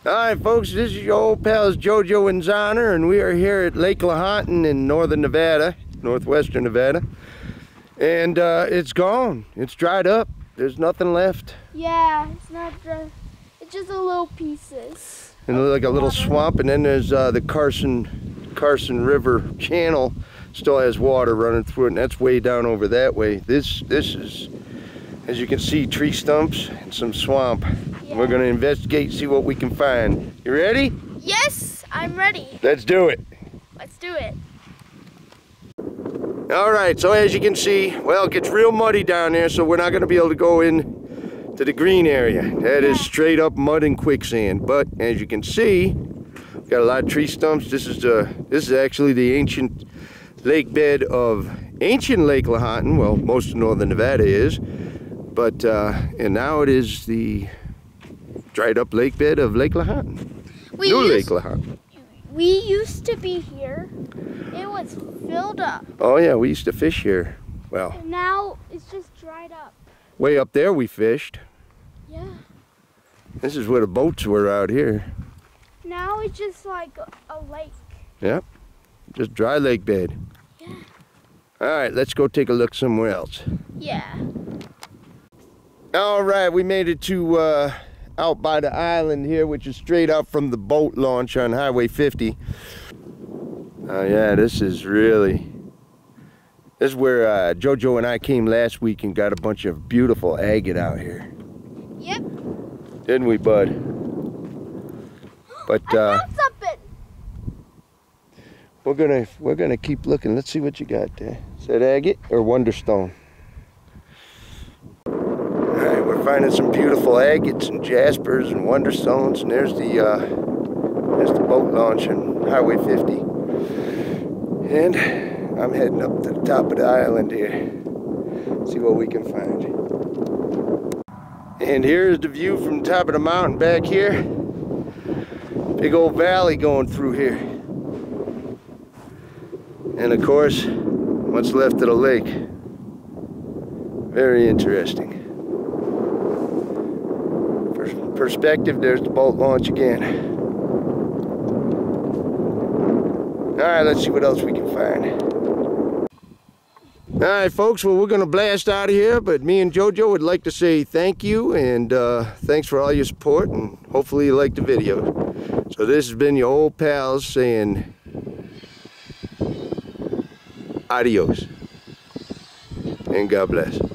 Alright folks, this is your old pals Jojo and Zonner, and we are here at Lake Lahontan in northern Nevada, northwestern Nevada. And it's gone. It's dried up. There's nothing left. Yeah, it's not just, it's just a little pieces. And like a little swamp, and then there's the Carson River channel still has water running through it, and that's way down over that way. This is, as you can see, tree stumps and some swamp. Yeah. We're gonna investigate, see what we can find. You ready? Yes, I'm ready. Let's do it. Let's do it. All right, so as you can see, well, it gets real muddy down there, so we're not gonna be able to go in to the green area. That is straight up mud and quicksand. But as you can see, we've got a lot of tree stumps. This is actually the ancient lake bed of ancient Lake Lahontan. Well, most of northern Nevada is, but and now it is the dried up lake bed of Lake Lahontan. New Lake Lahontan. We used to be here. It was filled up. Oh yeah, we used to fish here. Well, and now it's just dried up. Way up there we fished. Yeah. This is where the boats were out here. Now it's just like a lake. Yep. Just dry lake bed. Yeah. All right, let's go take a look somewhere else. Yeah. All right, we made it to out by the island here, which is straight out from the boat launch on Highway 50. Oh yeah, this is where Jojo and I came last week and got a bunch of beautiful agate out here. Yep. Didn't we, bud? But I found something. we're gonna keep looking. Let's see what you got there. Is that agate or wonderstone? All right, we're finding some beautiful agates and jaspers and wonderstones, and there's the boat launch on Highway 50. And I'm heading up to the top of the island here. See what we can find. And here's the view from the top of the mountain back here. Big old valley going through here. And of course, what's left of the lake. Very interesting. For perspective, there's the boat launch again. Alright, let's see what else we can find. Alright folks, well we're gonna blast out of here, but me and Jojo would like to say thank you, and thanks for all your support, and hopefully you liked the video. So this has been your old pals saying adios, and God bless.